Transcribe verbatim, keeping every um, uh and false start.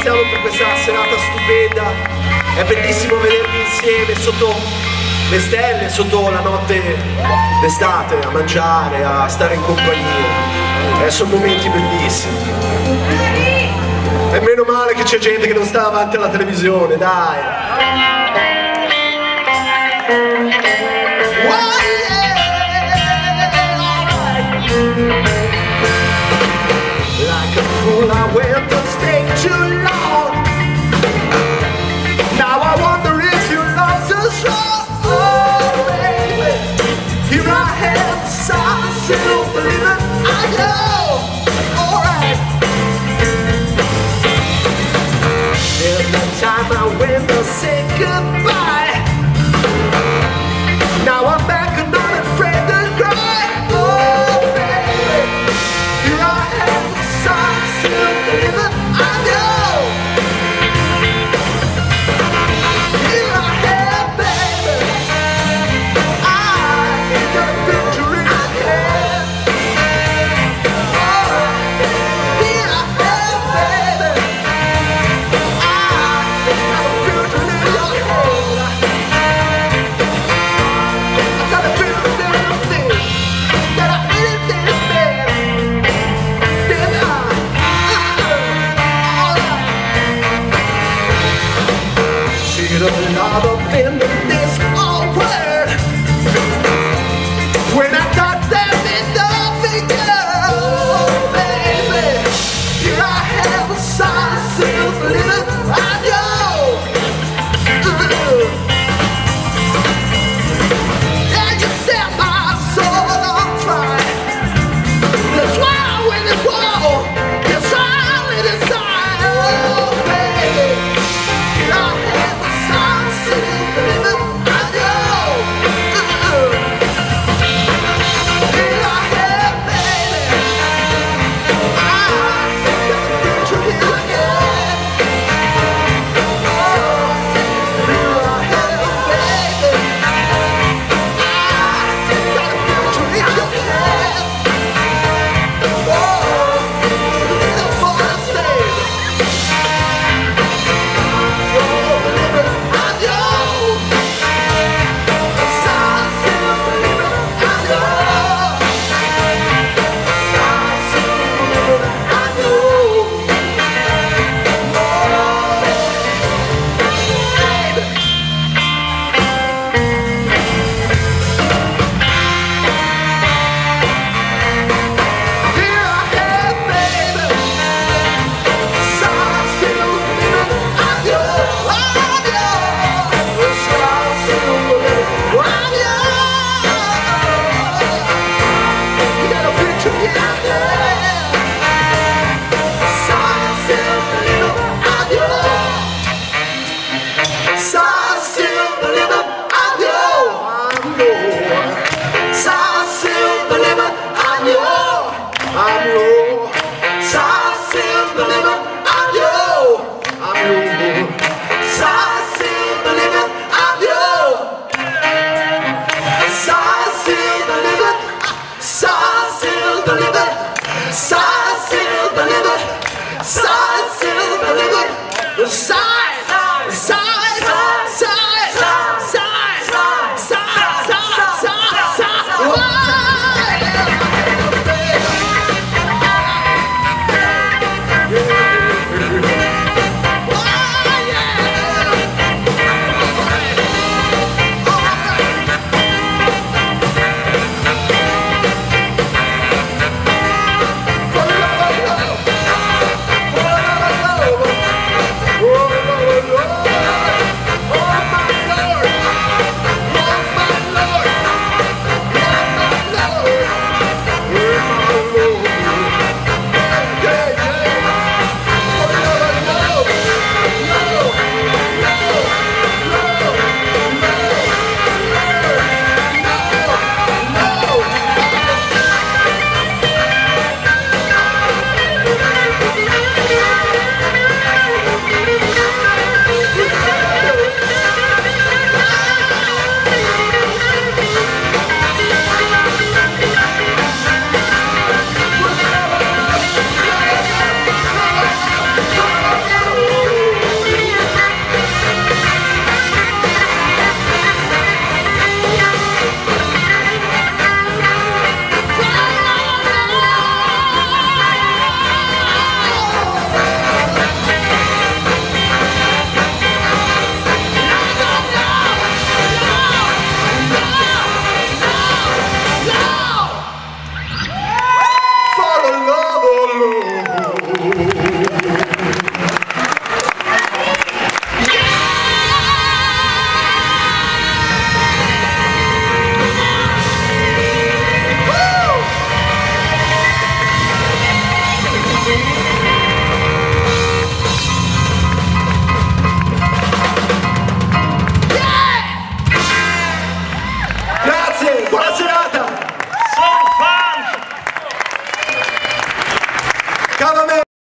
ringraziamo per questa serata stupenda. È bellissimo vedervi insieme sotto le stelle, sotto la notte d'estate, a mangiare, a stare in compagnia. Eh, sono momenti bellissimi. E meno male che c'è gente che non sta davanti alla televisione, dai. Oh, yeah, like a fool I went to stay too long. Now I wonder if your love's so strong. Oh baby, here I am, still believing I know. Alright. Every time I went to say goodbye, now I'm back and not afraid to cry. Oh baby, here I am, still believing I know. Here I am, baby, I got a picture in my head. Oh, here I am, baby, I got a picture in your head. I got a picture in your thing that I anything is better than I. Should have not have been in this awkward when I got them in the figure. Oh baby, here I have a side of silver living I know. And you set my soul on fire. That's why I win this war. Yes, I live inside. Oh baby, here I have a side of silver living I know. Here I have, baby, I got a picture in my head. Oh, here I have, baby, I got a picture in your head. Oh, little boy, stay. Oh, baby, I know. Sign silver living I know. Sign silver living I know. Oh, baby. Here I have, baby, sign silver living I know. I know. Sign silver living I know. You got a picture in your head. Sign silver living I know. Sign silver living I know. I know. Sign silver living I know. I know. Sign silver living I know. I know.